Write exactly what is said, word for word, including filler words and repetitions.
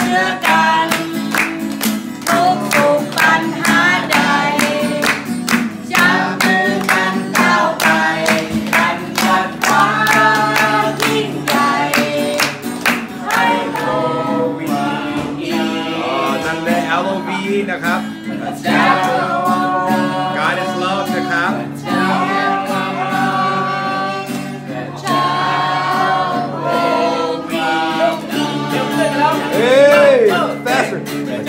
อกันทุกสุขปัญหาใดจับมือกันก้าวไปกันจัดความยิ่งใหญ่ให้โลกมีอีกนั่นแหละ แอล โอ วี นะครับ God is love นะครับ Hey, faster.